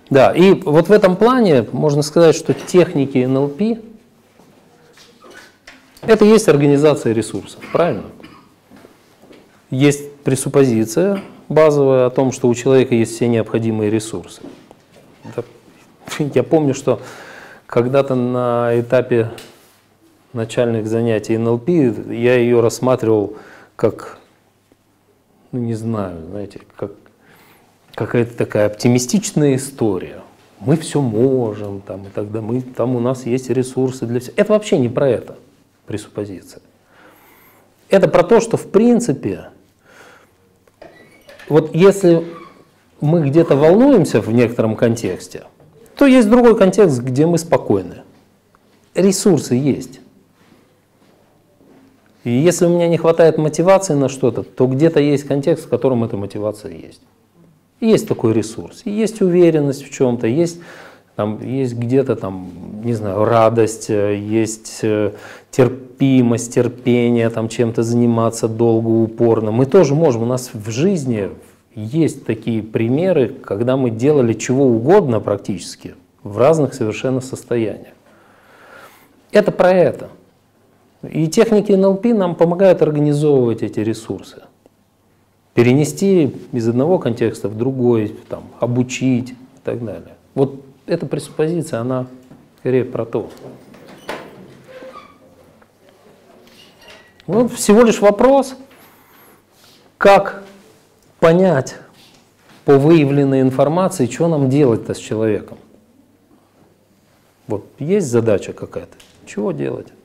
Да, и вот в этом плане можно сказать, что техники НЛП – это и есть организация ресурсов, правильно? Есть пресуппозиция базовая о том, что у человека есть все необходимые ресурсы. Я помню, что когда-то на этапе начальных занятий НЛП я ее рассматривал как, ну не знаю, знаете, как какая-то такая оптимистичная история. Мы все можем, там, и тогда там у нас есть ресурсы для всего. Это вообще не про это, пресуппозиция. Это про то, что в принципе, вот если мы где-то волнуемся в некотором контексте, то есть другой контекст, где мы спокойны. Ресурсы есть. И если у меня не хватает мотивации на что-то, то где-то есть контекст, в котором эта мотивация есть. Есть такой ресурс, есть уверенность в чем-то, есть где-то там, не знаю, радость, есть терпимость, терпение, там чем-то заниматься долго, упорно. Мы тоже можем, у нас в жизни есть такие примеры, когда мы делали чего угодно практически в разных совершенно состояниях. Это про это. И техники НЛП нам помогают организовывать эти ресурсы. Перенести из одного контекста в другой, там, обучить и так далее. Вот эта пресуппозиция, она скорее про то. Вот всего лишь вопрос, как понять по выявленной информации, что нам делать-то с человеком. Вот есть задача какая-то, чего делать?